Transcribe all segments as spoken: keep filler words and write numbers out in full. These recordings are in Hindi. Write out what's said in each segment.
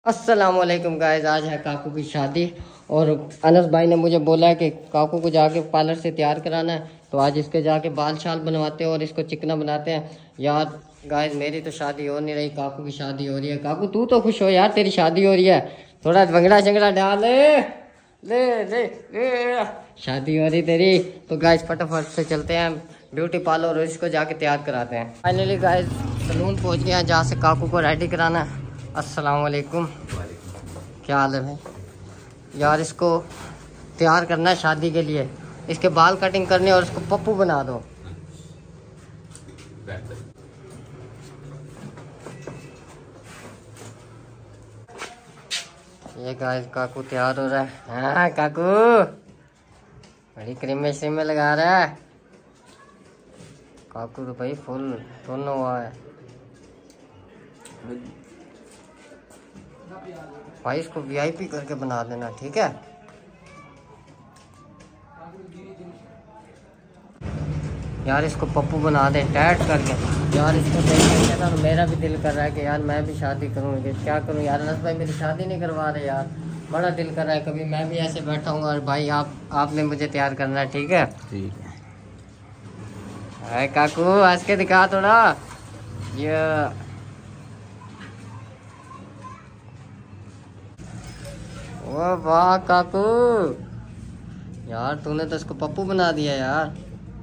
अस्सलामुअलैकुम गाइस, आज है काकू की शादी और अनस भाई ने मुझे बोला है कि काकू को जाके पार्लर से तैयार कराना है। तो आज इसके जाके बाल शाल बनवाते हैं और इसको चिकना बनाते हैं। यार गाइस, मेरी तो शादी हो नहीं रही, काकू की शादी हो रही है। काकू तू तो खुश हो यार, तेरी शादी हो रही है, थोड़ा भंगड़ा शंगड़ा डाल ले ले ले ले शादी हो रही तेरी। तो गाइस फटाफट से चलते हैं ब्यूटी पार्लर और इसको जाके तैयार कराते हैं। फाइनली गाइस सलून पहुंच गए हैं जहाँ से काकू को रेडी कराना है। अस्सलाम वालेकुम, क्या हाल है भाई? यार इसको तैयार करना है शादी के लिए, इसके बाल कटिंग करने और इसको पप्पू बना दो। ये गाइस काकू तैयार हो रहा है। हाँ काकू बड़ी क्रीम श्रीम में लगा रहा है काकू तो भाई फुल दोनों हुआ है भाई। इसको वीआईपी करके बना देना, ठीक है? यार इसको पप्पू बना दे टैट करके। यार इसको देख ना मेरा भी दिल कर रहा है कि यार मैं भी शादी करूँ। क्या करूँ यार, अनस भाई मेरी शादी नहीं करवा रहे यार, बड़ा दिल कर रहा है। कभी मैं भी ऐसे बैठा हूँ और भाई आप आपने मुझे तैयार करना है, ठीक है? ठीक है। अरे काकू हंस के दिखा थोड़ा। ये ओ वाह काकू, यार तूने तो इसको पप्पू बना दिया यार।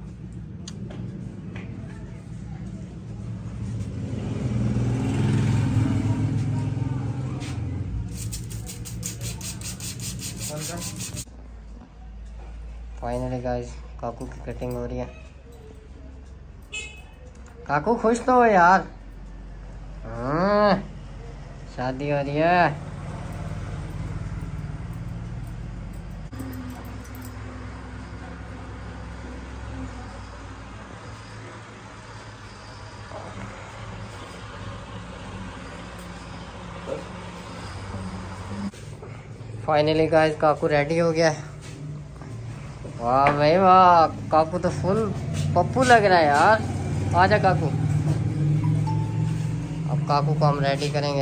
फाइनली गाइस काकू की कटिंग हो रही है। काकू खुश तो हो यार। हाँ शादी हो रही है। फाइनली गाइस काकू रेडी हो गया है। वाह भाई वाह, काकू तो फुल पप्पू लग रहा है यार। आजा काकू, अब काकू को हम रेडी करेंगे।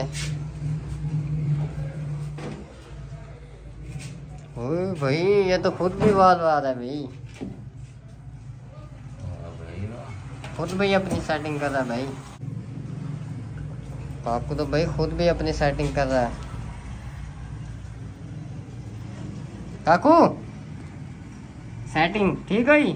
ओए भाई ये तो खुद भी बाल बाल है भाई, खुद भी अपनी सेटिंग कर रहा है भाई। काकू तो भाई खुद भी अपनी सेटिंग कर रहा है। काकू सेटिंग ठीक है?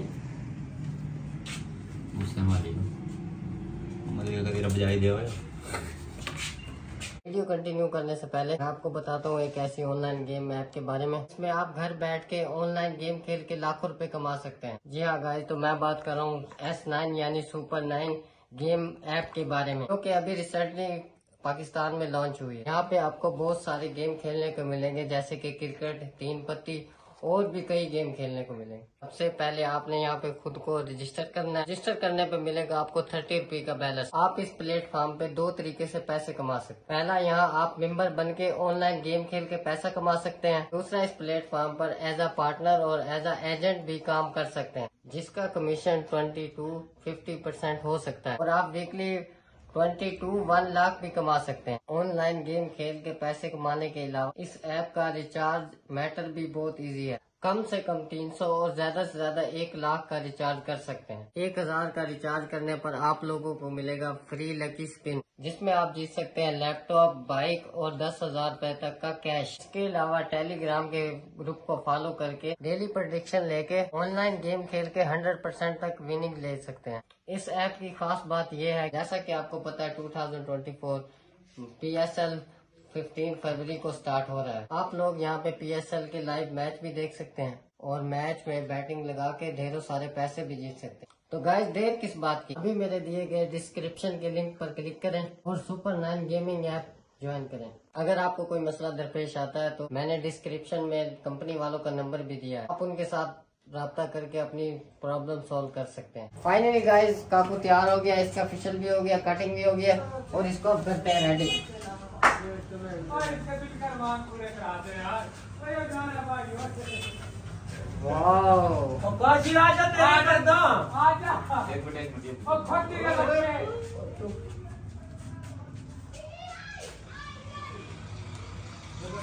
वीडियो कंटिन्यू करने से पहले मैं आपको बताता हूँ एक ऐसी ऑनलाइन गेम ऐप के बारे में, इसमें आप घर बैठ के ऑनलाइन गेम खेल के लाखों रुपए कमा सकते हैं। जी हाँ गाइस, तो मैं बात कर रहा हूँ एस नाइन यानी सुपर नाइन गेम ऐप के बारे में, जो कि अभी रिसेंटली पाकिस्तान में लॉन्च हुई है। यहाँ पे आपको बहुत सारे गेम खेलने को मिलेंगे, जैसे कि क्रिकेट, तीन पत्ती और भी कई गेम खेलने को मिलेंगे। सबसे पहले आपने यहाँ पे खुद को रजिस्टर करना है। रजिस्टर करने पे मिलेगा आपको थर्टी रुपी का बैलेंस। आप इस प्लेटफॉर्म पे दो तरीके से पैसे कमा सकते हैं। पहला, यहाँ आप मेंबर बन के ऑनलाइन गेम खेल के पैसा कमा सकते हैं। दूसरा, इस प्लेटफॉर्म पर एज अ पार्टनर और एज अ एजेंट भी काम कर सकते हैं, जिसका commission twenty to fifty percent हो सकता है। और आप weekly twenty to one lakh भी कमा सकते हैं। ऑनलाइन गेम खेल के पैसे कमाने के अलावा इस ऐप का रिचार्ज मैटर भी बहुत इजी है। कम से कम तीन सौ और ज्यादा से ज्यादा एक लाख का रिचार्ज कर सकते हैं। एक हजार का रिचार्ज करने पर आप लोगों को मिलेगा फ्री लकी स्पिन, जिसमें आप जीत सकते हैं लैपटॉप, बाइक और दस हजार रूपए तक का कैश। इसके अलावा टेलीग्राम के ग्रुप को फॉलो करके डेली प्रेडिक्शन लेके ऑनलाइन गेम खेल के हंड्रेड परसेंट तक विनिंग ले सकते हैं। इस ऐप की खास बात यह है, जैसा कि आपको पता है two thousand twenty four P S L fifteen फरवरी को स्टार्ट हो रहा है। आप लोग यहाँ पे पी एस एल के लाइव मैच भी देख सकते हैं और मैच में बैटिंग लगा के ढेरों सारे पैसे भी जीत सकते हैं। तो गाइस देर किस बात की, अभी मेरे दिए गए डिस्क्रिप्शन के लिंक पर क्लिक करें और super nine gaming app join करें। अगर आपको कोई मसला दरपेश आता है तो मैंने डिस्क्रिप्शन में कंपनी वालों का नंबर भी दिया है, आप उनके साथ राब्ता करके अपनी प्रॉब्लम सॉल्व कर सकते हैं। फाइनली गाइस काकू तैयार हो गया, इसका फेशियल भी हो गया, कटिंग भी हो गया और इसको अब करते हैं रेडी।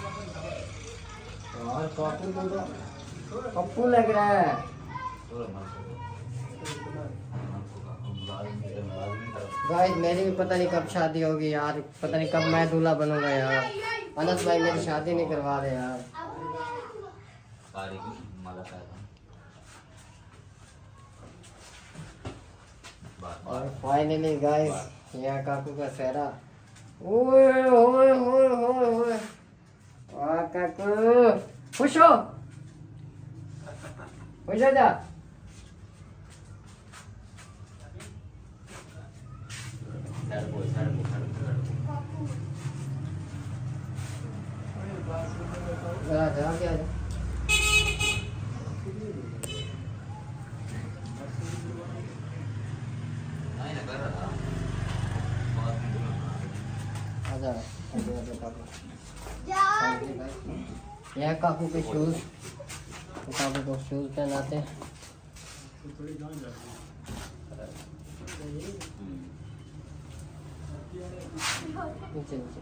यार काकू को तो पप्पू लग रहा है। गाइस मेरी भी पता नहीं कब शादी होगी यार, पता नहीं कब मैं दूल्हा बनूंगा यार। अनस भाई मेरी शादी नहीं करवा रहे यार। और फाइनली गाइस यहाँ काकू का सेहरा। ओए ओए ओए ओए ओए वाह काकू, खुश हो खुश हो जा। जरा जरा क्या है आजा आजा काकू। यह काकू के शूज, काकू को शूज पहनाते हैं। नीचे नीचे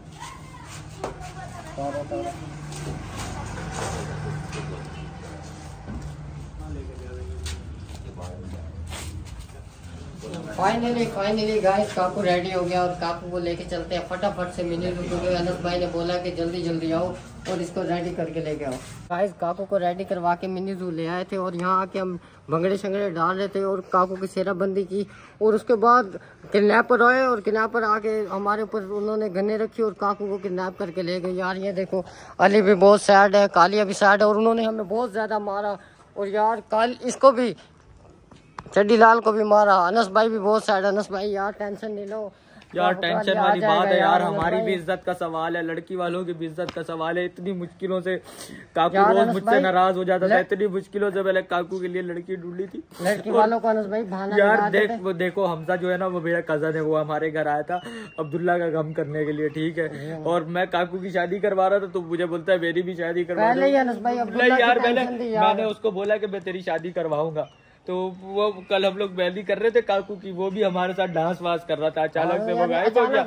फाइनली फाइनली गाइस काकू रेडी हो गया और काकू को लेके चलते हैं फटाफट से मिनी जू, क्योंकि अनस भाई ने बोला कि जल्दी जल्दी आओ और इसको रेडी करके लेके आओ। गाइस काकू को रेडी करवा के मिनी जू ले आए थे और यहाँ आके हम भंगड़े शंगड़े डाल रहे थे और काकू की सेराबंदी की। और उसके बाद किडनैपर आए और किडनैपर आके हमारे ऊपर उन्होंने गन्ने रखी और काकू को किडनैप करके ले गए। यार ये देखो अली भी बहुत सैड है, कालिया भी सैड है और उन्होंने हमें बहुत ज्यादा मारा। और यार काल इसको भी चड्डी लाल को भी मारा। अनस भाई भी बहुत सैड। अनस भाई यार टेंशन नहीं लो यार, टेंशन वाली बात है यार, हमारी भी इज्जत का सवाल है, लड़की वालों की भी इज्जत का सवाल है। इतनी मुश्किलों से काकू रोज मुझसे नाराज हो जाता था, इतनी मुश्किलों से पहले काकू के लिए लड़की ढूंढी थी। लड़की वालों को अनस भाई बहाना यार देख वो देखो हमजा जो है ना, वो मेरा कजन है, वो हमारे घर आया था अब्दुल्ला का गम करने के लिए, ठीक है। और मैं काकू की शादी करवा रहा था तो मुझे बोलता है मेरी भी शादी करवा दो। यार पहले मैंने उसको बोला कि मैं तेरी शादी करवाऊंगा, तो वो कल हम लोग मेहंदी कर रहे थे काकू की, वो भी हमारे साथ डांस वांस कर रहा था। अचानक से वो गायब हो गया,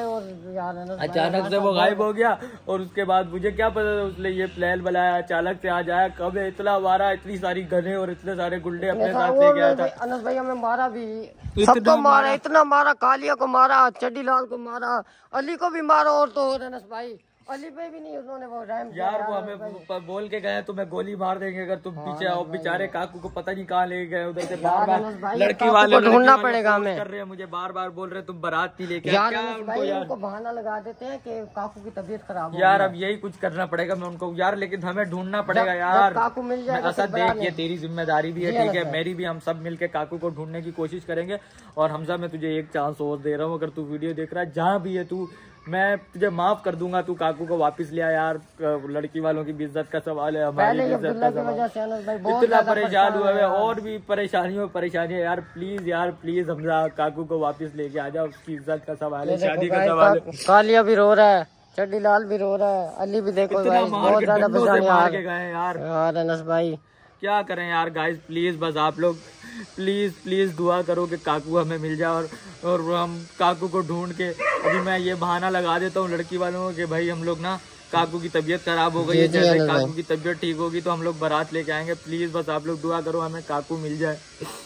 अचानक से वो गायब हो गया। और उसके बाद मुझे क्या पता था उसने ये प्लान बनाया, अचानक से आ जाया। कब इतना मारा, इतनी सारी गने और इतने सारे गुंडे अपने साथ लेके आया था। अनस भाई हमें मारा भी, सबको मारा, इतना मारा, कालिया को मारा, चड्डी लाल को मारा, अली को भी मारा। और तो और अनस भाई अली पे भी नहीं उन्होंने वो रैम यार वो हमें बोल के गए तुम्हें गोली मार देंगे अगर तुम पीछे आओ। बेचारे काकू को पता नहीं कहाँ ले गए, उधर से बार बार लड़की वाले ढूंढना पड़ेगा हमें कर रहे हैं, मुझे बार बार बोल रहे तुम बारात नहीं लेके यार उनको यार उनको बहाना लगा देते हैं कि काकू की तबीयत खराब हो। यार अब यही कुछ करना पड़ेगा मैं उनको यार, लेकिन हमें ढूंढना पड़ेगा यार। काकू मिल जाए ऐसा देख, ये तेरी जिम्मेदारी भी है, ठीक है, मेरी भी। हम सब मिलके काकू को ढूंढने की कोशिश करेंगे। और हमजा मैं तुझे एक चांस और दे रहा हूँ, अगर तू वीडियो देख रहा है जहाँ भी है तू, मैं तुझे माफ कर दूंगा, तू काकू को वापस ले आ यार। लड़की वालों की भी इज्जत का सवाल है, हमारी भी इज्जत का सवाल। इतना परेशान हुआ है और भी परेशानियों परेशानियां यार, प्लीज यार प्लीज हमजा काकू को वापस लेके आ जाओ, उसकी इज्जत का सवाल है, शादी का सवाल है। कालिया भी रो रहा है, चड्डी लाल भी रो रहा है, अली भी देखो बहुत ज्यादा परेशानी यार। यार अनस भाई क्या करें यार। गाइस प्लीज बस आप लोग प्लीज प्लीज दुआ करो कि काकू हमें मिल जाए और और हम काकू को ढूंढ के, अभी मैं ये बहाना लगा देता हूँ लड़की वालों को कि भाई हम लोग ना काकू की तबीयत खराब हो गई है, जैसे काकू की तबीयत ठीक होगी तो हम लोग बारात लेके आएंगे। प्लीज बस आप लोग दुआ करो हमें काकू मिल जाए।